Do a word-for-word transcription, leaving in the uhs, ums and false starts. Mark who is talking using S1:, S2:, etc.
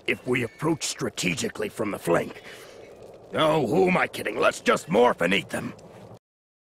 S1: if we approach strategically from the flank. Oh, who am I kidding? Let's just morph and eat them.